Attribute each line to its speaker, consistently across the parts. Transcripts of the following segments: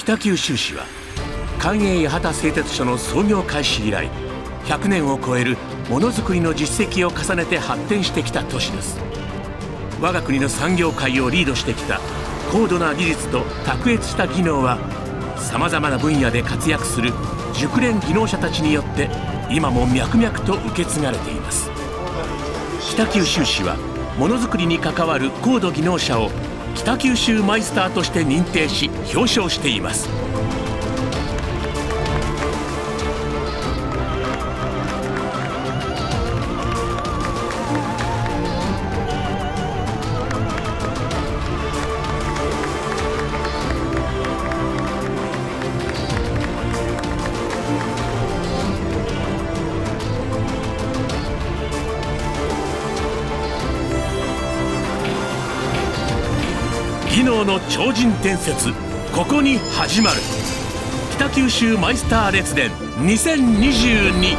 Speaker 1: 北九州市は官営八幡製鉄所の創業開始以来100年を超えるものづくりの実績を重ねて発展してきた都市です。我が国の産業界をリードしてきた高度な技術と卓越した技能はさまざまな分野で活躍する熟練技能者たちによって今も脈々と受け継がれています。北九州市はものづくりに関わる高度技能者を北九州マイスターとして認定し表彰しています。技能の超人伝説、ここに始まる。北九州マイスター列伝2022。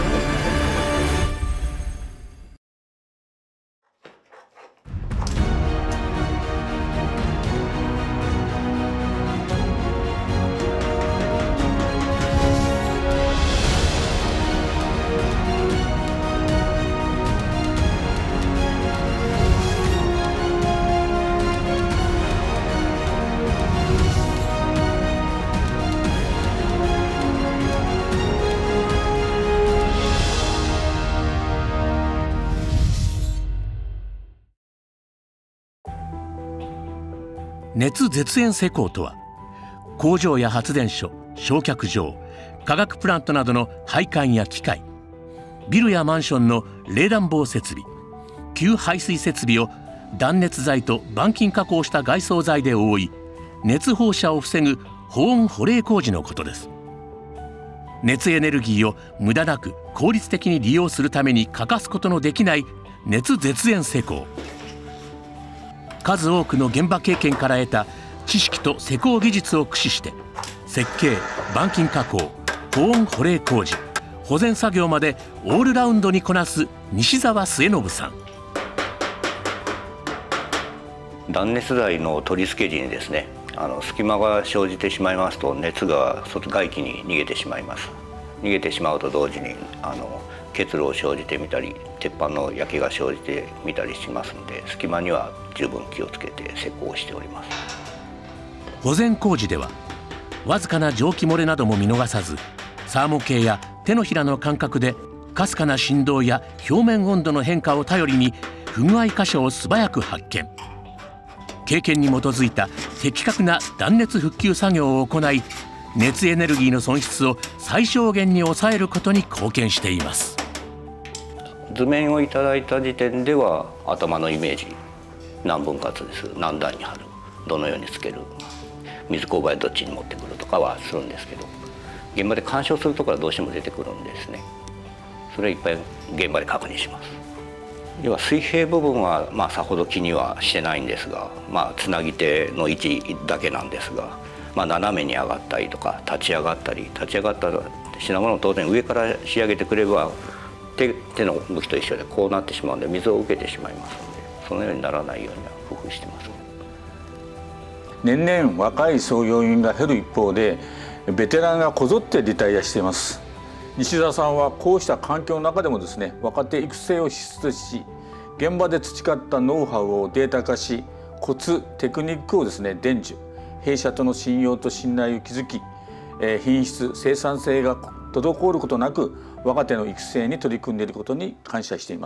Speaker 1: 熱絶縁施工とは、工場や発電所、焼却場、化学プラントなどの配管や機械、ビルやマンションの冷暖房設備、給排水設備を断熱材と板金加工した外装材で覆い、熱放射を防ぐ保温保冷工事のことです。熱エネルギーを無駄なく効率的に利用するために欠かすことのできない熱絶縁施工。数多くの現場経験から得た知識と施工技術を駆使して設計、板金加工、保温保冷工事、保全作業までオールラウンドにこなす西澤末信さん。
Speaker 2: 断熱材の取り付け時にですね、隙間が生じてしまいますと熱が外気に逃げてしまいます。逃げてしまうと同時に結露を生じてみたり、鉄板の焼けが生じてみたりしますので、隙間には十分気をつけて施工しております。
Speaker 1: 保全工事ではわずかな蒸気漏れなども見逃さず、サーモ計や手のひらの感覚でかすかな振動や表面温度の変化を頼りに不具合箇所を素早く発見。経験に基づいた的確な断熱復旧作業を行い、熱エネルギーの損失を最小限に抑えることに貢献しています。
Speaker 2: 図面をいただいた時点では頭のイメージ、何分割です、何段に貼る、どのようにつける、水勾配どっちに持ってくるとかはするんですけど、現場で干渉するところはどうしても出てくるんですね。それはいっぱい現場で確認します。要は水平部分はさほど気にはしてないんですが、つなぎ手の位置だけなんですが、斜めに上がったりとか立ち上がった品物を当然上から仕上げてくれば手の向きと一緒でこうなってしまうので水を受けてしまいますので、そのようにならないようには工夫してます。
Speaker 3: 年々若い創業員が減る一方でベテランがこぞってリタイアしています。西澤さんはこうした環境の中でもですね、若手育成を必須し、現場で培ったノウハウをデータ化し、コツテクニックをですね伝授、弊社との信用と信頼を築き、品質生産性が滞ることなく若手の育成に取り組んでいることに感謝しています。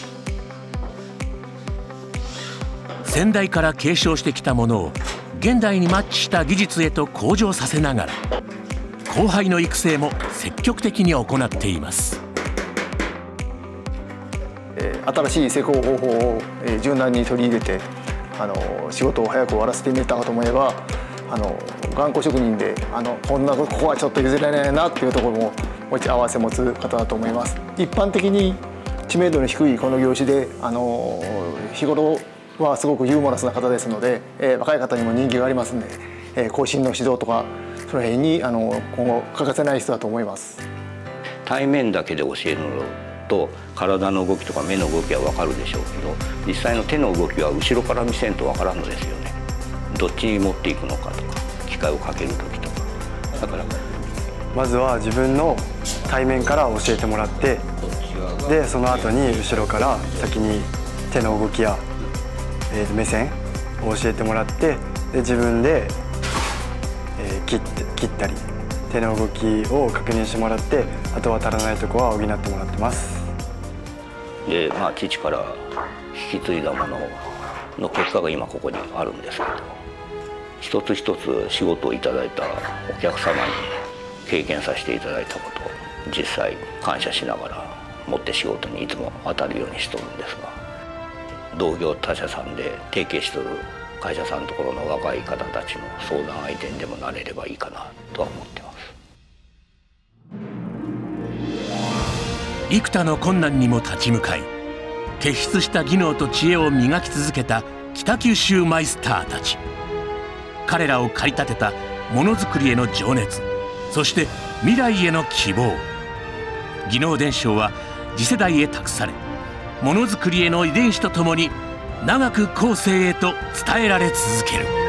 Speaker 1: 先代から継承してきたものを現代にマッチした技術へと向上させながら、後輩の育成も積極的に行っています。
Speaker 4: 新しい施工方法を柔軟に取り入れて仕事を早く終わらせてみたかと思えば、頑固職人でこんなここはちょっと譲れないなっていうところも持ち合わせ持つ方だと思います。一般的に知名度の低いこの業種で日頃はすごくユーモラスな方ですので、若い方にも人気がありますので、後進の指導とかその辺に今後欠かせない人だと思います。
Speaker 2: 対面だけで教えるのと体の動きとか目の動きは分かるでしょうけど、実際の手の動きは後ろから見せんと分からんのですよね。どっちに持っていくのかとか、機機械をかける時とか。だから
Speaker 5: まずは自分の対面から教えてもらって、でその後に後ろから先に手の動きや、目線を教えてもらって、で自分で、切ったり手の動きを確認してもらって、あとは足らないところは補ってもらってます。
Speaker 2: で父から引き継いだものの結果が今ここにあるんですけど、一つ一つ仕事をいただいたお客様に経験させていただいたことを実際感謝しながら持って仕事にいつも当たるようにしとるんですが、同業他社さんで提携しとる会社さんのところの若い方たちの相談相手にでもなれればいいかなとは思ってます。
Speaker 1: 幾多の困難にも立ち向かい、傑出した技能と知恵を磨き続けた北九州マイスターたち。彼らを駆り立てたものづくりへの情熱、そして未来への希望。技能伝承は次世代へ託され、ものづくりへの遺伝子とともに長く後世へと伝えられ続ける。